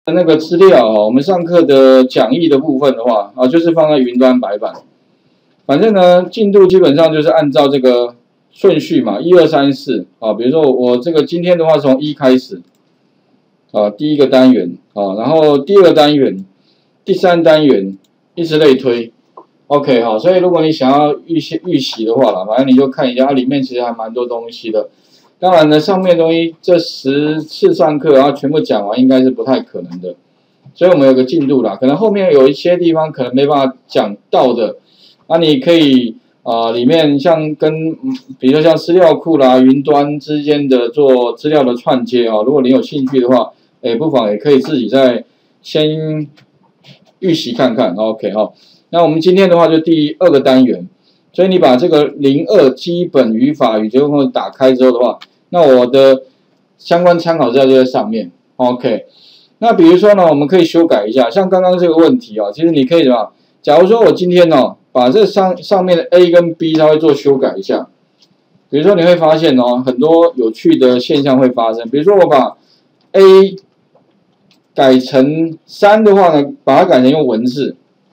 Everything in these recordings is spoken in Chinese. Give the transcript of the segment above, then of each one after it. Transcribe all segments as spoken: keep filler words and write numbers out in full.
那个资料哦，我们上课的讲义的部分的话啊，就是放在云端白板。反正呢，进度基本上就是按照这个顺序嘛，一二三四啊。比如说我这个今天的话，从一开始啊，第一个单元啊，然后第二个单元、第三单元，以此类推。OK 哈，所以如果你想要预习预习的话啦，反正你就看一下，它里面其实还蛮多东西的。当然呢，上面东西这十次上课然后全部讲完，应该是不太可能的。所以我们有个进度啦，可能后面有一些地方可能没办法讲到的，那你可以啊、呃、里面像跟比如说像资料库啦、云端之间的做资料的串接啊，如果你有兴趣的话，哎，不妨也可以自己再先预习看看 ，OK 哈。那我们今天的话就第二个单元，所以你把这个零二基本语法与结构空打开之后的话，那我的相关参考资料就在上面 ，OK。那比如说呢，我们可以修改一下，像刚刚这个问题啊，其实你可以什么？假如说我今天哦，把这上上面的 A 跟 B 稍微做修改一下，比如说你会发现哦，很多有趣的现象会发生，比如说我把 A 改成三的话呢，把它改成用文字。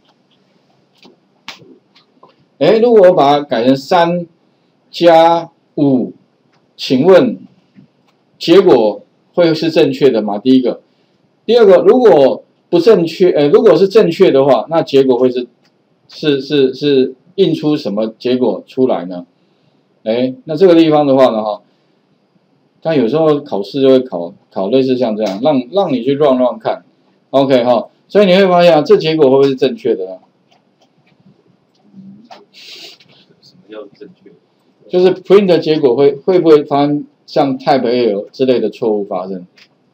哎，如果我把它改成三加五，请问结果会是正确的吗？第一个，第二个，如果不正确，呃，如果是正确的话，那结果会是是是是印出什么结果出来呢？哎，那这个地方的话呢，哈，但有时候考试就会考考类似像这样，让让你去 run run 看 ，OK 哈，所以你会发现啊，这结果会不会是正确的呢？ 要正确， 就是 print 的结果会会不会发生像 type error 之类的错误发生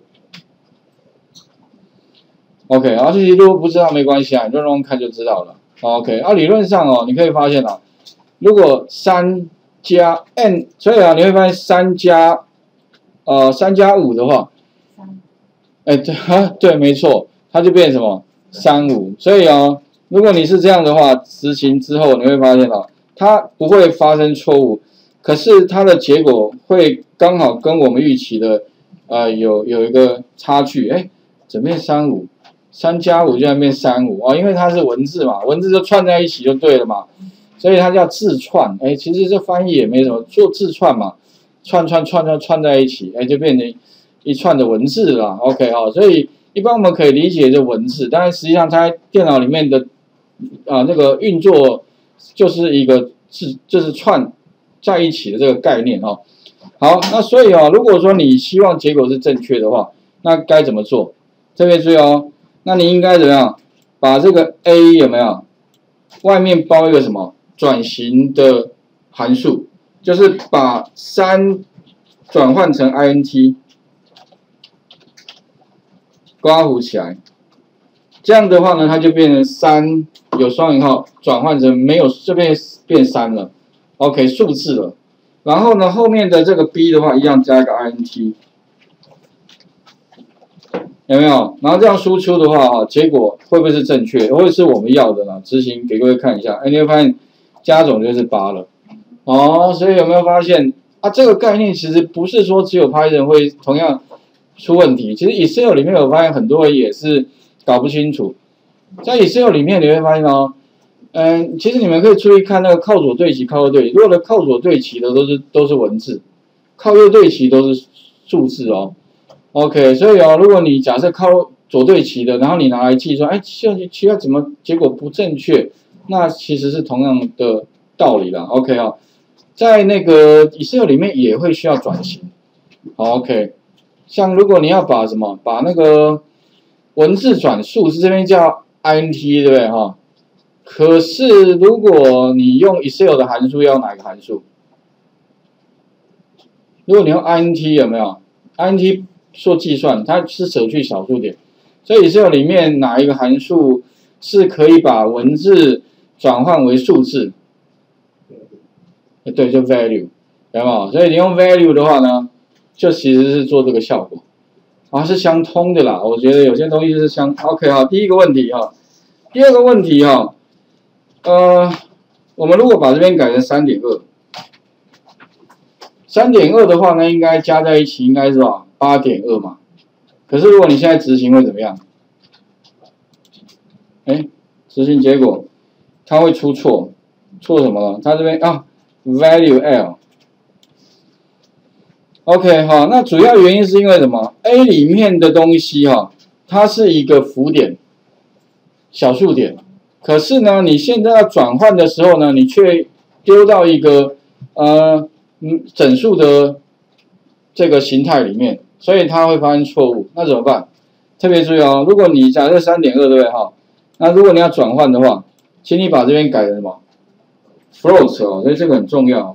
？OK， 然后这些如果不知道没关系啊，你就用看就知道了。OK， 啊，理论上哦，你可以发现啊，如果三加 n， 所以啊，你会发现三加呃三加五的话，哎对啊对，没错，它就变成什么三五。所以哦，如果你是这样的话，执行之后你会发现哦。它不会发生错误，可是它的结果会刚好跟我们预期的，呃，有有一个差距，哎，怎么变三五？三加五居然变三五啊？因为它是文字嘛，文字就串在一起就对了嘛，所以它叫字串。哎，其实这翻译也没什么，做字串嘛，串串串串串在一起，哎，就变成一串的文字了。OK 哈，所以一般我们可以理解这文字，但是实际上它电脑里面的啊那个运作。就是一个是就是串在一起的这个概念哦。好，那所以哦，如果说你希望结果是正确的话，那该怎么做？特别注意哦，那你应该怎么样？把这个 A 有没有外面包一个什么转型的函数，就是把三转换成 int， 刮弧起来。这样的话呢，它就变成三有双引号转换成没有，这边变三了 ，OK 数字了。然后呢，后面的这个 b 的话一样加一个 int， 有没有？然后这样输出的话，哈，结果会不会是正确？会是我们要的呢？执行给各位看一下，哎，你会发现加总就是八了，哦，所以有没有发现啊？这个概念其实不是说只有 Python 会同样出问题，其实 Excel 里面有发现很多人也是。搞不清楚，在 Excel 里面你会发现哦，嗯，其实你们可以注意看那个靠左对齐、靠右对齐。如果的靠左对齐的都是都是文字，靠右对齐都是数字哦。OK， 所以哦，如果你假设靠左对齐的，然后你拿来计算，哎，奇奇怪怎么结果不正确？那其实是同样的道理啦。OK 哦，在那个 Excel 里面也会需要转型。好 OK， 像如果你要把什么把那个文字转数字这边叫 int 对不对哈？可是如果你用 Excel 的函数要哪个函数？如果你用 int 有没有 ？int 做计算，它是舍去小数点，所以 Excel 里面哪一个函数是可以把文字转换为数字？对，就 value， 有没有？所以你用 value 的话呢，就其实是做这个效果。啊，是相通的啦，我觉得有些东西是相 OK 哈。第一个问题哈，第二个问题哈，呃，我们如果把这边改成 三点二， 三点二 的话呢，应该加在一起应该是吧 八点二 嘛， 可是如果你现在执行会怎么样？哎，执行结果它会出错，错什么了？它这边啊 value l。OK 哈，那主要原因是因为什么 ？A 里面的东西哈，它是一个浮点、小数点，可是呢，你现在要转换的时候呢，你却丢到一个呃嗯整数的这个形态里面，所以它会发生错误。那怎么办？特别注意哦，如果你假设 三点二 对不对哈？那如果你要转换的话，请你把这边改成什么 float 哦，所以这个很重要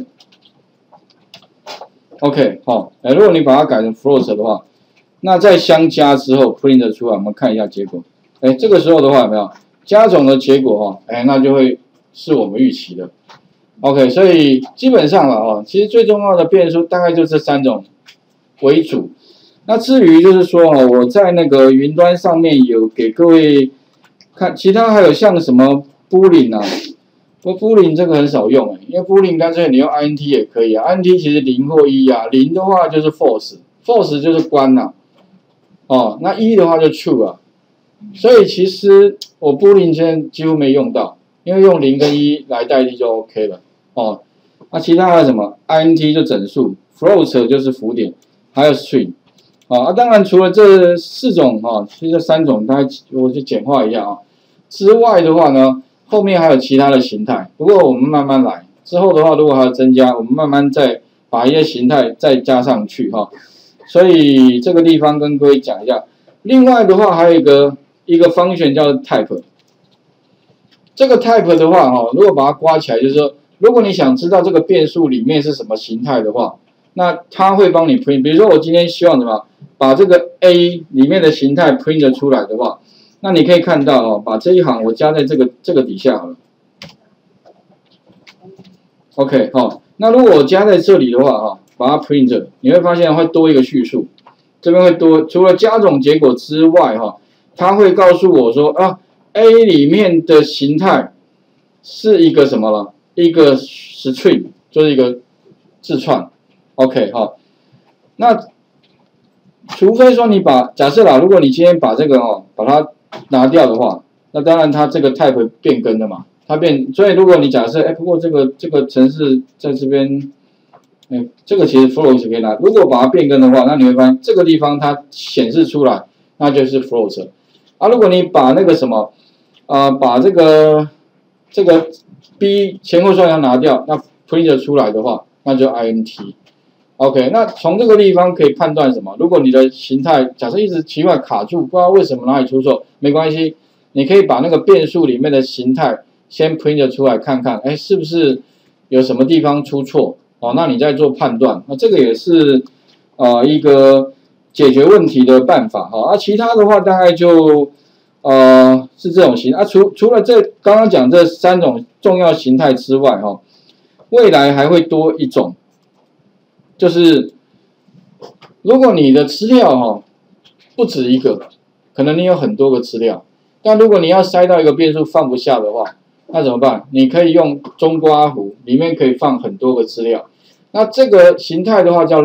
float。OK 好，哎，如果你把它改成 float 的话，那在相加之后 print 出来，我们看一下结果。哎，这个时候的话有没有加总的结果哈？哎，那就会是我们预期的。OK， 所以基本上了哦，其实最重要的变数大概就这三种为主。那至于就是说哦，我在那个云端上面有给各位看，其他还有像什么 boolean 啊，不过 boolean 这个很少用哎，因为 boolean 干脆你用 int 也可以啊 ，int 其实零或一啊，零的话就是 false，false 就是关呐、啊，哦，那一的话就 true 啊，所以其实我 boolean 现在几乎没用到，因为用零跟一来代替就 OK 了哦。那其他还有什么 int 就整数 ，float 就是浮点，还有 string。啊，当然除了这四种啊，其实这三种大概我就简化一下啊。之外的话呢，后面还有其他的形态，不过我们慢慢来。之后的话，如果还要增加，我们慢慢再把一些形态再加上去哈。所以这个地方跟各位讲一下。另外的话，还有一个一个function叫 type。这个 type 的话哈，如果把它刮起来，就是说，如果你想知道这个变数里面是什么形态的话，那它会帮你 print。比如说我今天希望什么？把这个 A 里面的形态 print 出来的话，那你可以看到哦，把这一行我加在这个这个底下好了。OK 好、哦，那如果我加在这里的话哈、哦，把它 print， 你会发现会多一个叙述，这边会多，除了加总结果之外哈、哦，它会告诉我说啊 ，A 里面的形态是一个什么了？一个 string， 就是一个字串。OK 好、哦，那除非说你把假设啦，如果你今天把这个哦把它拿掉的话，那当然它这个 type 变更了嘛，它变，所以如果你假设哎，不过这个这个程式在这边，哎，这个其实 float 可以拿，如果把它变更的话，那你会发现这个地方它显示出来，那就是 float。啊，如果你把那个什么，啊、呃，把这个这个 b 前后双阳拿掉，那 print 出来的话，那就 int。OK， 那从这个地方可以判断什么？如果你的形态假设一直奇怪卡住，不知道为什么哪里出错，没关系，你可以把那个变数里面的形态先 print 出来看看，哎，是不是有什么地方出错？哦，那你再做判断。那这个也是呃一个解决问题的办法哈。啊，其他的话大概就呃是这种形啊，除除了这刚刚讲这三种重要形态之外哈，未来还会多一种。就是如果你的资料哈不止一个，可能你有很多个资料，但如果你要塞到一个变数放不下的话，那怎么办？你可以用中括弧，里面可以放很多个资料。那这个形态的话叫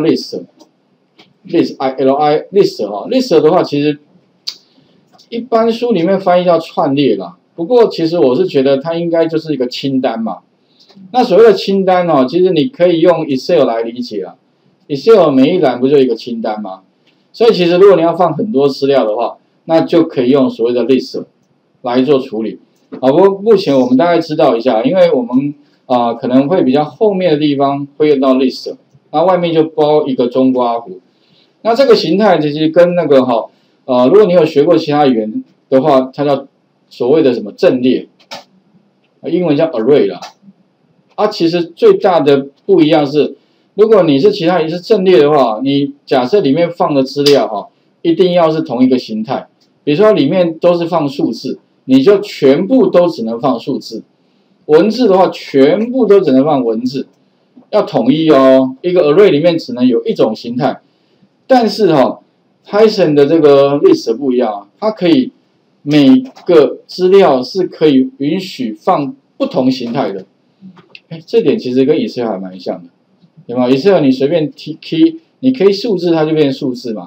list，list i l i list 哈 ，list 的话其实一般书里面翻译叫串列啦，不过其实我是觉得它应该就是一个清单嘛。那所谓的清单哦，其实你可以用 Excel 来理解啊。Excel 每一栏不就一个清单吗？所以其实如果你要放很多资料的话，那就可以用所谓的 list 来做处理。啊，不过目前我们大概知道一下，因为我们啊、呃、可能会比较后面的地方会用到 list， 那外面就包一个中括弧。那这个形态其实跟那个哈呃，如果你有学过其他语言的话，它叫所谓的什么阵列，英文叫 array 啦。啊，其实最大的不一样是，如果你是其他也是阵列的话，你假设里面放的资料哈，一定要是同一个形态。比如说里面都是放数字，你就全部都只能放数字；文字的话，全部都只能放文字，要统一哦。一个 array 里面只能有一种形态，但是哈、哦、，Python 的这个 list 不一样啊，它可以每个资料是可以允许放不同形态的。哎，这点其实跟 Excel 还蛮像的，对吗 ？Excel 你随便 key， 你 key 数字它就变成数字嘛，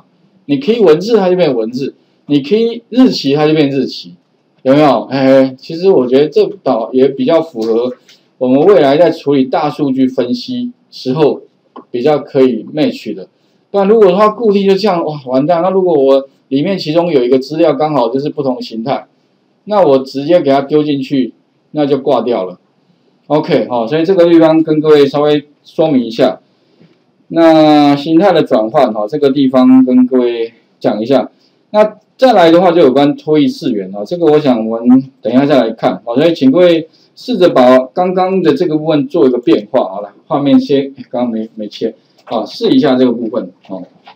你 key 文字它就变文字，你 key 日期它就变日期，有没有？哎，其实我觉得这导也比较符合我们未来在处理大数据分析时候比较可以 match 的。不然如果它固定就这样，哇，完蛋！那如果我里面其中有一个资料刚好就是不同形态，那我直接给它丢进去，那就挂掉了。OK， 好，所以这个地方跟各位稍微说明一下。那形态的转换，哈，这个地方跟各位讲一下。那再来的话，就有关脱异次元啊，这个我想我们等一下再来看。好，所以请各位试着把刚刚的这个部分做一个变化。好了，画面先，刚刚没没切，好，试一下这个部分，好。